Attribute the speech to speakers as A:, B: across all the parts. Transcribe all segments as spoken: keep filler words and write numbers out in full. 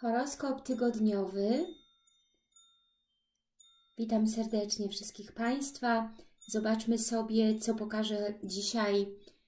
A: Horoskop tygodniowy. Witam serdecznie wszystkich Państwa. Zobaczmy sobie, co pokaże dzisiaj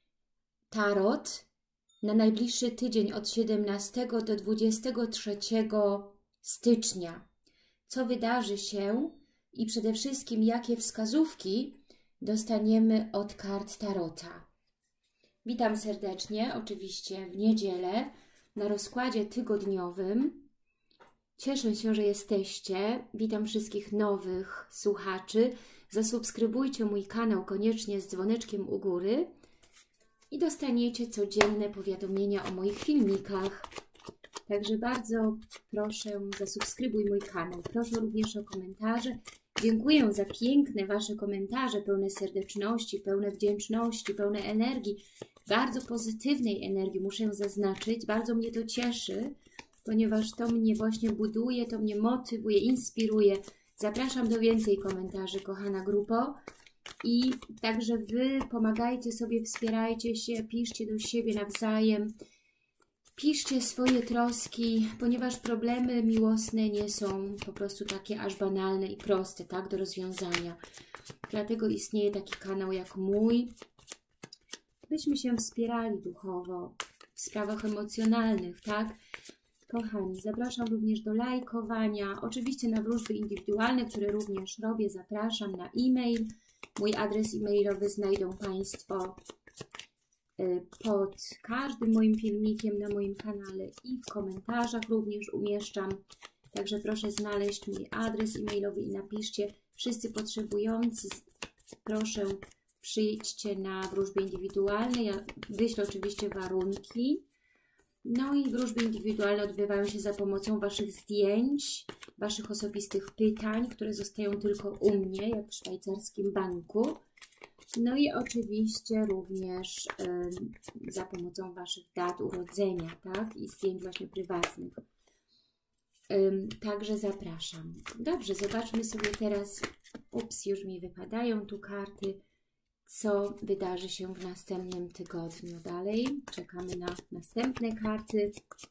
A: Tarot na najbliższy tydzień od siedemnastego do dwudziestego trzeciego stycznia. Co wydarzy się i przede wszystkim jakie wskazówki dostaniemy od kart Tarota. Witam serdecznie, oczywiście w niedzielę na rozkładzie tygodniowym. Cieszę się, że jesteście. Witam wszystkich nowych słuchaczy. Zasubskrybujcie mój kanał koniecznie z dzwoneczkiem u góry i dostaniecie codzienne powiadomienia o moich filmikach. Także bardzo proszę, zasubskrybuj mój kanał. Proszę również o komentarze. Dziękuję za piękne Wasze komentarze, pełne serdeczności, pełne wdzięczności, pełne energii, bardzo pozytywnej energii, muszę zaznaczyć. Bardzo mnie to cieszy, ponieważ to mnie właśnie buduje, to mnie motywuje, inspiruje. Zapraszam do więcej komentarzy, kochana grupo. I także Wy pomagajcie sobie, wspierajcie się, piszcie do siebie nawzajem. Piszcie swoje troski, ponieważ problemy miłosne nie są po prostu takie aż banalne i proste, tak, do rozwiązania. Dlatego istnieje taki kanał jak mój, byśmy się wspierali duchowo w sprawach emocjonalnych, tak? Kochani, zapraszam również do lajkowania, oczywiście na wróżby indywidualne, które również robię, zapraszam na e-mail. Mój adres e-mailowy znajdą Państwo pod każdym moim filmikiem na moim kanale i w komentarzach również umieszczam. Także proszę znaleźć mój adres e-mailowy i napiszcie. Wszyscy potrzebujący, proszę przyjdźcie na wróżby indywidualne. Ja wyślę oczywiście warunki. No i wróżby indywidualne odbywają się za pomocą Waszych zdjęć, Waszych osobistych pytań, które zostają tylko u mnie, jak w szwajcarskim banku. No i oczywiście również y, za pomocą Waszych dat urodzenia, tak? I zdjęć właśnie prywatnych. Y, także zapraszam. Dobrze, zobaczmy sobie teraz, ups, już mi wypadają tu karty, co wydarzy się w następnym tygodniu. Dalej czekamy na następne karty.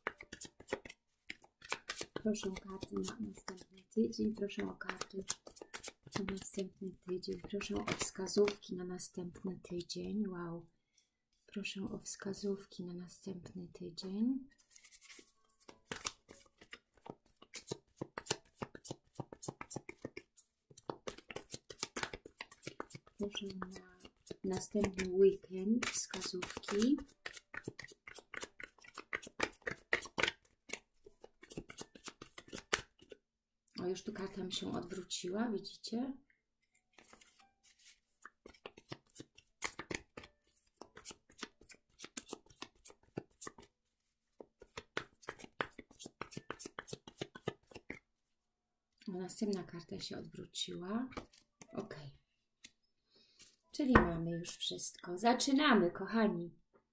A: Proszę o karty na następny tydzień, proszę o karty na następny tydzień. Proszę o wskazówki na następny tydzień. Wow. Proszę o wskazówki na następny tydzień. Proszę na następny weekend wskazówki. O, już tu karta mi się odwróciła, widzicie? O, następna karta się odwróciła. Ok. Czyli mamy już wszystko. Zaczynamy, kochani.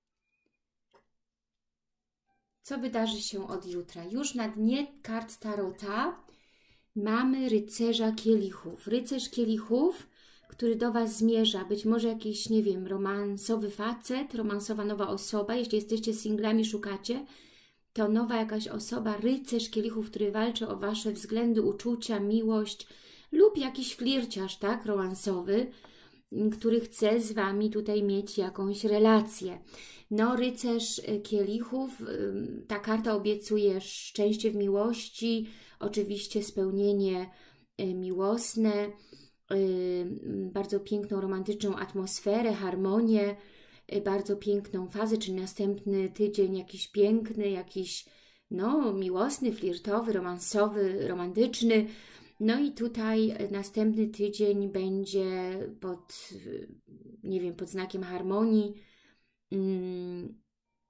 A: Co wydarzy się od jutra? Już na dnie kart Tarota mamy rycerza kielichów. Rycerz kielichów, który do Was zmierza. Być może jakiś, nie wiem, romansowy facet, romansowa nowa osoba. Jeśli jesteście singlami, szukacie, to nowa jakaś osoba, rycerz kielichów, który walczy o Wasze względy, uczucia, miłość lub jakiś flirciarz, tak, romansowy, który chce z Wami tutaj mieć jakąś relację. No, rycerz kielichów, ta karta obiecuje szczęście w miłości, oczywiście spełnienie miłosne, bardzo piękną, romantyczną atmosferę, harmonię, bardzo piękną fazę, czyli następny tydzień jakiś piękny, jakiś no, miłosny, flirtowy, romansowy, romantyczny. No i tutaj następny tydzień będzie pod, nie wiem, pod znakiem harmonii. Hmm.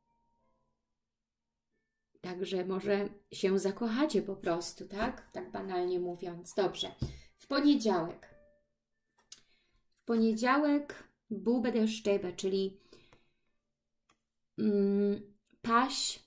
A: Także może się zakochacie po prostu, tak? Tak banalnie mówiąc. Dobrze. W poniedziałek. W poniedziałek Bube der Stäbe, czyli hmm, paź,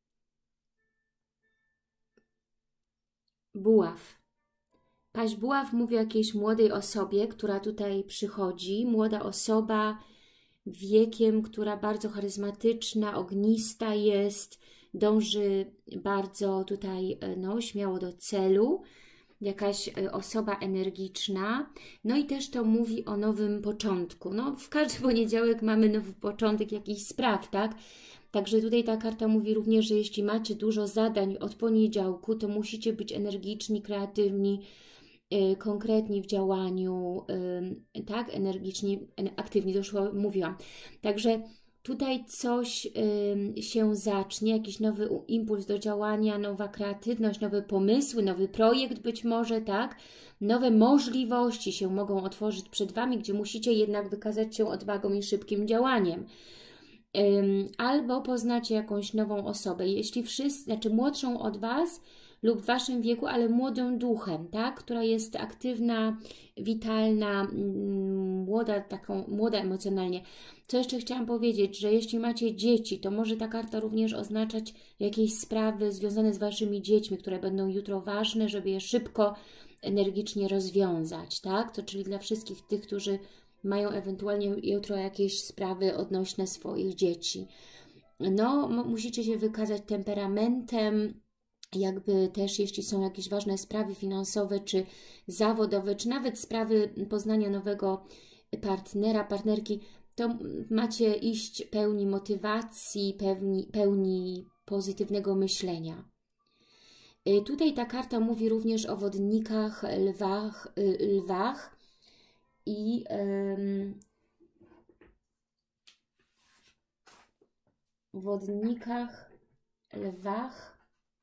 A: buław. Paź buław mówi o jakiejś młodej osobie, która tutaj przychodzi. Młoda osoba wiekiem, która bardzo charyzmatyczna, ognista jest, dąży bardzo tutaj no, śmiało do celu, jakaś osoba energiczna, no i też to mówi o nowym początku. No, w każdy poniedziałek mamy nowy początek jakichś spraw, tak? Także tutaj ta karta mówi również, że jeśli macie dużo zadań od poniedziałku, to musicie być energiczni, kreatywni, yy, konkretni w działaniu, yy, tak? Energiczni, aktywni, to już mówiłam. Także tutaj coś y, się zacznie, jakiś nowy impuls do działania, nowa kreatywność, nowe pomysły, nowy projekt być może, tak? Nowe możliwości się mogą otworzyć przed Wami, gdzie musicie jednak wykazać się odwagą i szybkim działaniem. Ym, albo poznacie jakąś nową osobę. Jeśli wszyscy, znaczy młodszą od Was lub w Waszym wieku, ale młodą duchem, tak? Która jest aktywna, witalna, młoda, taką, młoda emocjonalnie. Co jeszcze chciałam powiedzieć, że jeśli macie dzieci, to może ta karta również oznaczać jakieś sprawy związane z Waszymi dziećmi, które będą jutro ważne, żeby je szybko, energicznie rozwiązać, tak? To czyli dla wszystkich tych, którzy mają ewentualnie jutro jakieś sprawy odnośnie swoich dzieci. No, musicie się wykazać temperamentem, jakby też jeśli są jakieś ważne sprawy finansowe, czy zawodowe, czy nawet sprawy poznania nowego partnera, partnerki, to macie iść pełni motywacji, pełni, pełni pozytywnego myślenia. Tutaj ta karta mówi również o wodnikach, lwach, lwach i um, wodnikach, lwach,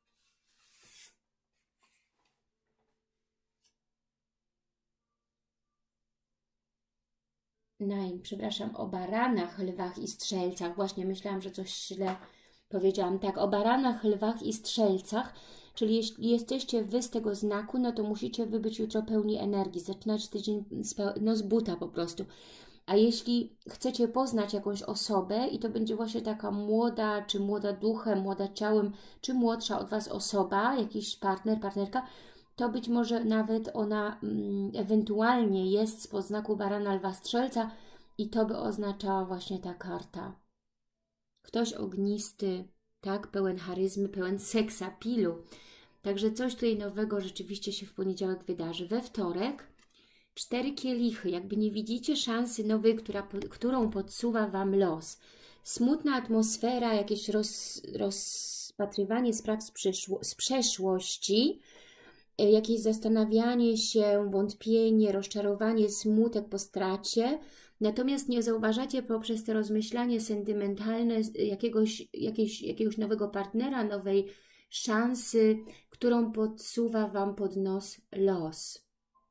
A: Nein, przepraszam, o baranach, lwach i strzelcach. Właśnie myślałam, że coś źle powiedziałam. Tak, o baranach, lwach i strzelcach. Czyli jeśli jesteście Wy z tego znaku, no to musicie Wy być jutro pełni energii. Zaczynać tydzień z, no, z buta po prostu. A jeśli chcecie poznać jakąś osobę i to będzie właśnie taka młoda, czy młoda duchem, młoda ciałem, czy młodsza od Was osoba, jakiś partner, partnerka, to być może nawet ona mm, ewentualnie jest spod znaku barana, lwa, strzelca i to by oznaczała właśnie ta karta. Ktoś ognisty, tak, pełen charyzmy, pełen seksapilu. Także coś tutaj nowego rzeczywiście się w poniedziałek wydarzy. We wtorek cztery kielichy. Jakby nie widzicie szansy nowej, która, którą podsuwa Wam los. Smutna atmosfera, jakieś roz, rozpatrywanie spraw z, przyszło, z przeszłości, jakieś zastanawianie się, wątpienie, rozczarowanie, smutek po stracie. Natomiast nie zauważacie poprzez to rozmyślanie sentymentalne jakiegoś, jakiegoś, jakiegoś nowego partnera, nowej szansy, którą podsuwa Wam pod nos los.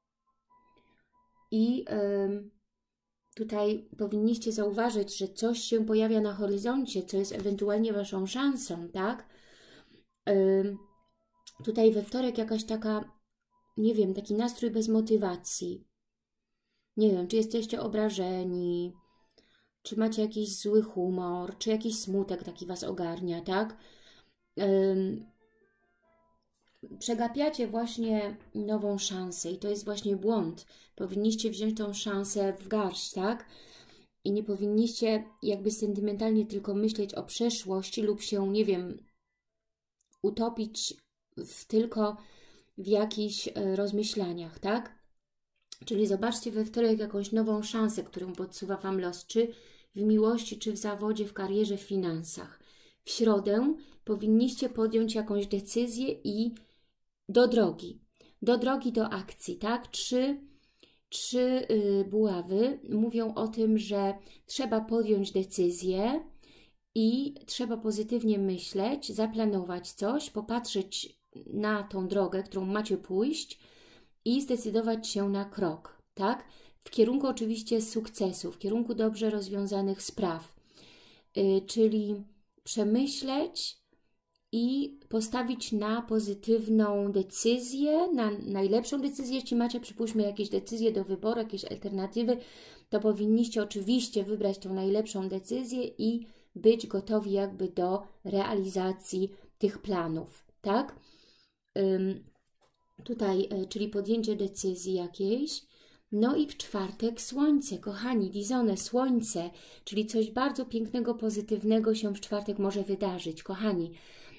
A: I y, tutaj powinniście zauważyć, że coś się pojawia na horyzoncie, co jest ewentualnie Waszą szansą, tak? Y, Tutaj we wtorek jakaś taka, nie wiem, taki nastrój bez motywacji. Nie wiem, czy jesteście obrażeni, czy macie jakiś zły humor, czy jakiś smutek taki Was ogarnia, tak? Ym, przegapiacie właśnie nową szansę i to jest właśnie błąd. Powinniście wziąć tą szansę w garść, tak? I nie powinniście jakby sentymentalnie tylko myśleć o przeszłości lub się, nie wiem, utopić w, tylko w jakichś rozmyślaniach, tak? Czyli zobaczcie we wtorek jakąś nową szansę, którą podsuwa Wam los, czy w miłości, czy w zawodzie, w karierze, w finansach. W środę powinniście podjąć jakąś decyzję i do drogi, do drogi, do akcji, tak? Trzy, trzy yy, buławy mówią o tym, że trzeba podjąć decyzję i trzeba pozytywnie myśleć, zaplanować coś, popatrzeć na tą drogę, którą macie pójść i zdecydować się na krok, tak? W kierunku oczywiście sukcesu, w kierunku dobrze rozwiązanych spraw, yy, czyli przemyśleć i postawić na pozytywną decyzję, na najlepszą decyzję. Jeśli macie, przypuśćmy, jakieś decyzje do wyboru, jakieś alternatywy, to powinniście oczywiście wybrać tą najlepszą decyzję i być gotowi jakby do realizacji tych planów, tak? Ym, tutaj, y, czyli podjęcie decyzji jakiejś. No i w czwartek słońce, kochani, dizone, słońce, czyli coś bardzo pięknego, pozytywnego się w czwartek może wydarzyć, kochani.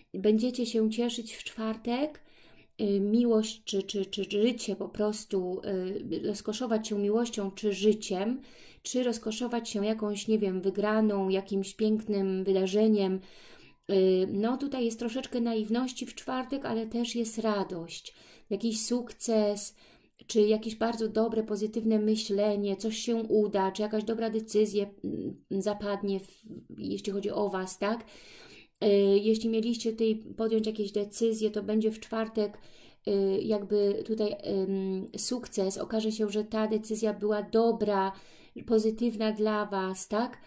A: Będziecie się cieszyć w czwartek. Miłość czy, czy, czy życie po prostu, rozkoszować się miłością czy życiem, czy rozkoszować się jakąś, nie wiem, wygraną, jakimś pięknym wydarzeniem. No tutaj jest troszeczkę naiwności w czwartek, ale też jest radość, jakiś sukces, czy jakieś bardzo dobre, pozytywne myślenie, coś się uda, czy jakaś dobra decyzja zapadnie, w, jeśli chodzi o Was, tak? Jeśli mieliście tutaj podjąć jakieś decyzje, to będzie w czwartek jakby tutaj sukces. Okaże się, że ta decyzja była dobra, pozytywna dla Was, tak?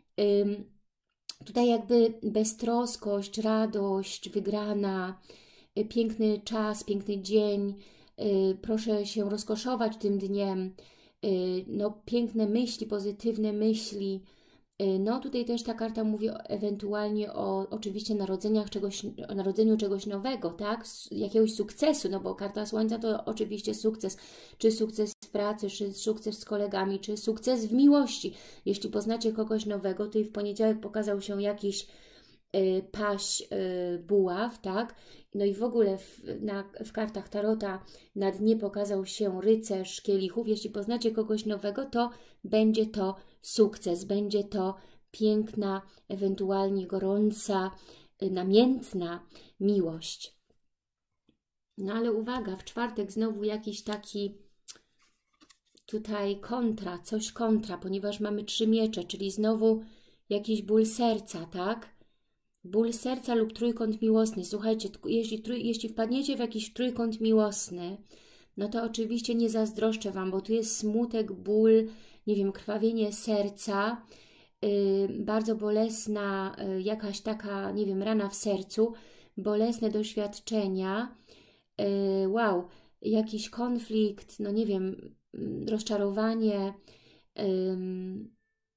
A: Tutaj jakby beztroskość, radość, wygrana, piękny czas, piękny dzień. Proszę się rozkoszować tym dniem. No, piękne myśli, pozytywne myśli. No tutaj też ta karta mówi o, ewentualnie o oczywiście narodzeniach czegoś, o narodzeniu czegoś nowego, tak? Jakiegoś sukcesu, no bo karta Słońca to oczywiście sukces, czy sukces w pracy, czy sukces z kolegami, czy sukces w miłości. Jeśli poznacie kogoś nowego, to i w poniedziałek pokazał się jakiś y, paź y, buław, tak? No i w ogóle w, na, w kartach Tarota na dnie pokazał się rycerz kielichów. Jeśli poznacie kogoś nowego, to będzie to sukces, będzie to piękna, ewentualnie gorąca, namiętna miłość. No ale uwaga, w czwartek znowu jakiś taki tutaj kontra, coś kontra, ponieważ mamy trzy miecze, czyli znowu jakiś ból serca, tak? Ból serca lub trójkąt miłosny. Słuchajcie, jeśli, trój, jeśli wpadniecie w jakiś trójkąt miłosny, no to oczywiście nie zazdroszczę Wam, bo tu jest smutek, ból, nie wiem, krwawienie serca, yy, bardzo bolesna yy, jakaś taka, nie wiem, rana w sercu, bolesne doświadczenia, yy, wow, jakiś konflikt, no nie wiem, yy, rozczarowanie, yy,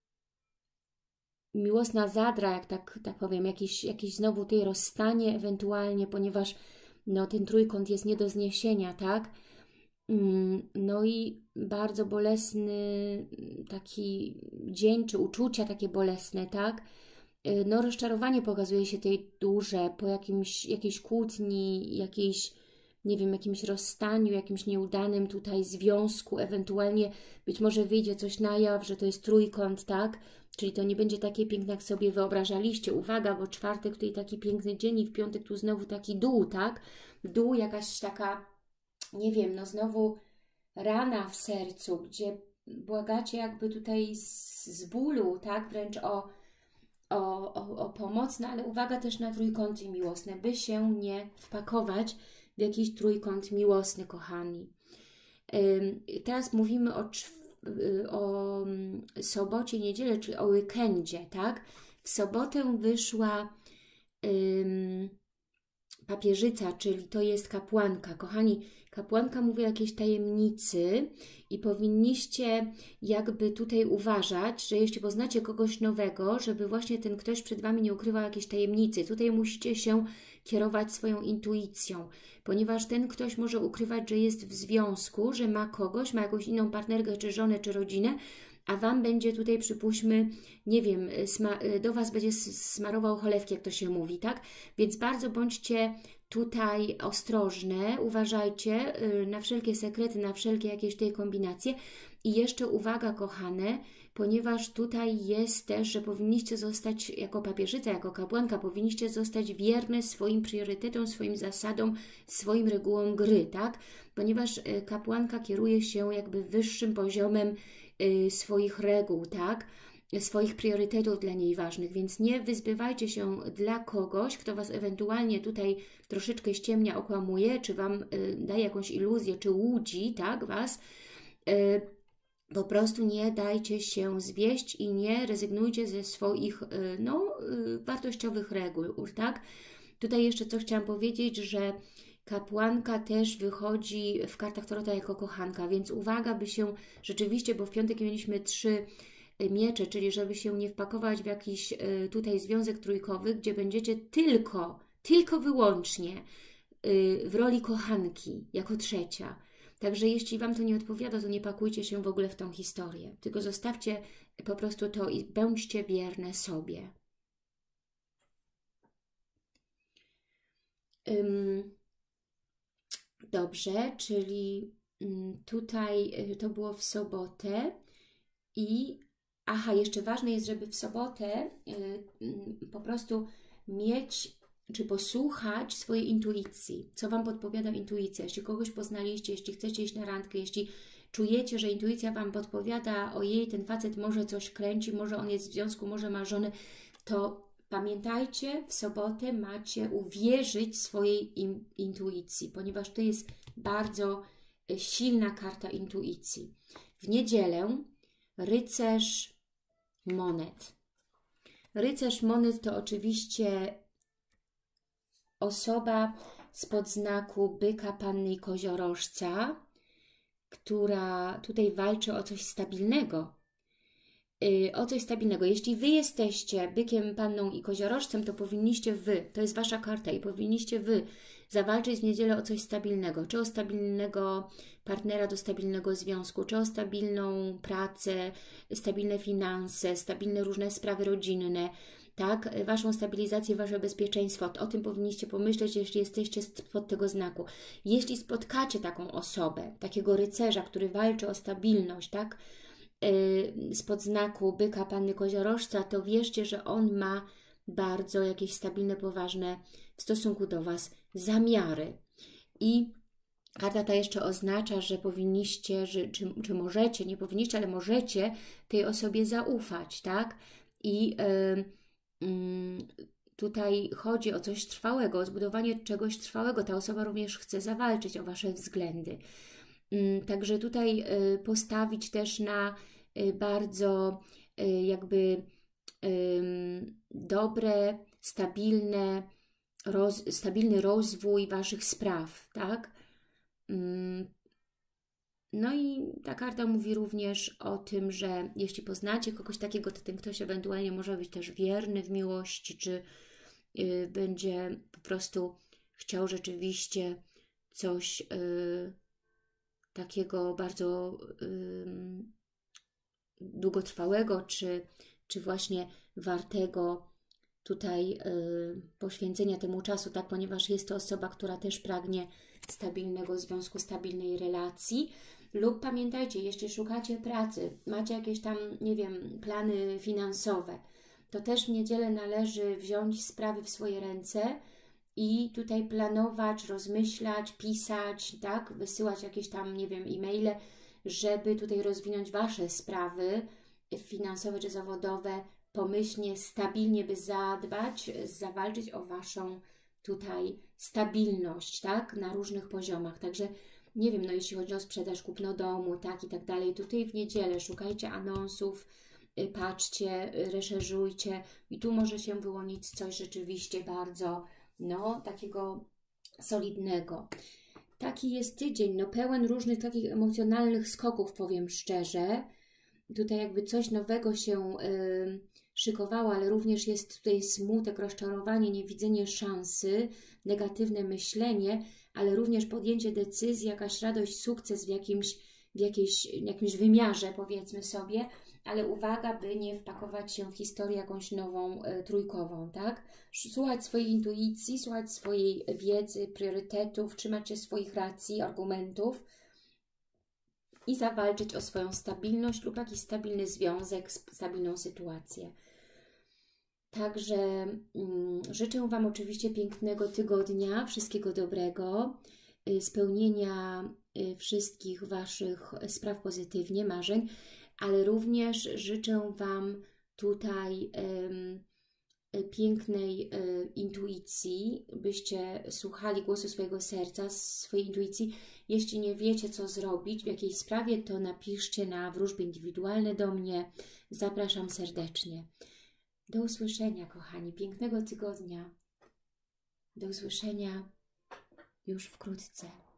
A: miłosna zadra, jak tak, tak powiem, jakiś, jakiś znowu tej rozstanie ewentualnie, ponieważ no, ten trójkąt jest nie do zniesienia, tak? No i bardzo bolesny taki dzień, czy uczucia takie bolesne, tak? No rozczarowanie pokazuje się tej duże po jakimś, jakiejś kłótni, jakiejś, nie wiem, jakimś rozstaniu, jakimś nieudanym tutaj związku, ewentualnie być może wyjdzie coś na jaw, że to jest trójkąt, tak? Czyli to nie będzie takie piękne, jak sobie wyobrażaliście. Uwaga, bo czwartek tutaj taki piękny dzień i w piątek tu znowu taki dół, tak? Dół, jakaś taka, nie wiem, no znowu rana w sercu, gdzie błagacie jakby tutaj z, z bólu, tak? Wręcz o, o, o, o pomoc, no ale uwaga też na trójkąty miłosne, by się nie wpakować w jakiś trójkąt miłosny, kochani. Ym, teraz mówimy o o sobocie, niedzielę, czyli o weekendzie, tak? W sobotę wyszła ym, papieżyca, czyli to jest kapłanka. Kochani, kapłanka mówi o jakiejś tajemnicy i powinniście jakby tutaj uważać, że jeśli poznacie kogoś nowego, żeby właśnie ten ktoś przed Wami nie ukrywał jakiejś tajemnicy. Tutaj musicie się kierować swoją intuicją, ponieważ ten ktoś może ukrywać, że jest w związku, że ma kogoś, ma jakąś inną partnerkę, czy żonę, czy rodzinę, a Wam będzie tutaj, przypuśćmy, nie wiem, do Was będzie smarował cholewki, jak to się mówi, tak? Więc bardzo bądźcie tutaj ostrożne, uważajcie na wszelkie sekrety, na wszelkie jakieś tutaj kombinacje. I jeszcze uwaga, kochane, ponieważ tutaj jest też, że powinniście zostać jako papieżyca, jako kapłanka, powinniście zostać wierne swoim priorytetom, swoim zasadom, swoim regułom gry, tak? Ponieważ kapłanka kieruje się jakby wyższym poziomem swoich reguł, tak? Swoich priorytetów dla niej ważnych, więc nie wyzbywajcie się dla kogoś, kto Was ewentualnie tutaj troszeczkę ściemnia, okłamuje, czy Wam daje jakąś iluzję, czy łudzi, tak, Was. Po prostu nie dajcie się zwieść i nie rezygnujcie ze swoich no, wartościowych reguł, tak? Tutaj jeszcze co chciałam powiedzieć, że kapłanka też wychodzi w kartach Tarota jako kochanka, więc uwaga, by się rzeczywiście, bo w piątek mieliśmy trzy miecze, czyli żeby się nie wpakować w jakiś tutaj związek trójkowy, gdzie będziecie tylko, tylko wyłącznie w roli kochanki, jako trzecia. Także jeśli Wam to nie odpowiada, to nie pakujcie się w ogóle w tą historię, tylko zostawcie po prostu to i bądźcie wierne sobie. Ym, dobrze, czyli tutaj to było w sobotę i aha, jeszcze ważne jest, żeby w sobotę y, po prostu mieć, czy posłuchać swojej intuicji, co Wam podpowiada intuicja. Jeśli kogoś poznaliście, jeśli chcecie iść na randkę, jeśli czujecie, że intuicja Wam podpowiada, ojej, ten facet może coś kręci, może on jest w związku, może ma żonę, to pamiętajcie, w sobotę macie uwierzyć swojej in, intuicji, ponieważ to jest bardzo silna karta intuicji. W niedzielę rycerz monet. Rycerz monet to oczywiście osoba spod znaku byka, panny i koziorożca, która tutaj walczy o coś stabilnego. Yy, o coś stabilnego. Jeśli Wy jesteście bykiem, panną i koziorożcem, to powinniście Wy, to jest Wasza karta i powinniście Wy zawalczyć w niedzielę o coś stabilnego. Czy o stabilnego partnera do stabilnego związku, czy o stabilną pracę, stabilne finanse, stabilne różne sprawy rodzinne, tak? Waszą stabilizację, Wasze bezpieczeństwo. O tym powinniście pomyśleć, jeśli jesteście spod tego znaku. Jeśli spotkacie taką osobę, takiego rycerza, który walczy o stabilność, tak? Spod znaku byka, panny, koziorożca, to wierzcie, że on ma bardzo jakieś stabilne, poważne w stosunku do Was zamiary. I karta ta jeszcze oznacza, że powinniście, że, czy, czy możecie, nie powinniście, ale możecie tej osobie zaufać, tak? I yy, yy, tutaj chodzi o coś trwałego, o zbudowanie czegoś trwałego. Ta osoba również chce zawalczyć o Wasze względy. Także tutaj postawić też na bardzo jakby dobre, stabilne, roz, stabilny rozwój Waszych spraw, tak? No i ta karta mówi również o tym, że jeśli poznacie kogoś takiego, to ten ktoś ewentualnie może być też wierny w miłości, czy będzie po prostu chciał rzeczywiście coś takiego bardzo y, długotrwałego, czy, czy właśnie wartego tutaj y, poświęcenia temu czasu, tak, ponieważ jest to osoba, która też pragnie stabilnego związku, stabilnej relacji. Lub pamiętajcie, jeśli szukacie pracy, macie jakieś tam, nie wiem, plany finansowe, to też w niedzielę należy wziąć sprawy w swoje ręce i tutaj planować, rozmyślać, pisać, tak, wysyłać jakieś tam, nie wiem, e-maile, żeby tutaj rozwinąć Wasze sprawy finansowe czy zawodowe, pomyślnie, stabilnie, by zadbać, zawalczyć o Waszą tutaj stabilność, tak, na różnych poziomach. Także, nie wiem, no jeśli chodzi o sprzedaż, kupno domu, tak, i tak dalej, tutaj w niedzielę szukajcie anonsów, patrzcie, reszerzujcie i tu może się wyłonić coś rzeczywiście bardzo, no, takiego solidnego. Taki jest tydzień, no pełen różnych takich emocjonalnych skoków, powiem szczerze. Tutaj jakby coś nowego się y, szykowało, ale również jest tutaj smutek, rozczarowanie, niewidzenie szansy, negatywne myślenie, ale również podjęcie decyzji, jakaś radość, sukces w jakimś, w jakiejś, jakimś wymiarze, powiedzmy sobie, ale uwaga, by nie wpakować się w historię jakąś nową, y, trójkową, tak? Słuchać swojej intuicji, słuchać swojej wiedzy, priorytetów, trzymać się swoich racji, argumentów i zawalczyć o swoją stabilność lub jakiś stabilny związek, stabilną sytuację. Także mm, życzę Wam oczywiście pięknego tygodnia, wszystkiego dobrego, y, spełnienia y, wszystkich Waszych spraw pozytywnie, marzeń, ale również życzę Wam tutaj y, pięknej y, intuicji, byście słuchali głosu swojego serca, swojej intuicji. Jeśli nie wiecie, co zrobić w jakiejś sprawie, to napiszcie na wróżby indywidualne do mnie. Zapraszam serdecznie. Do usłyszenia, kochani. Pięknego tygodnia. Do usłyszenia już wkrótce.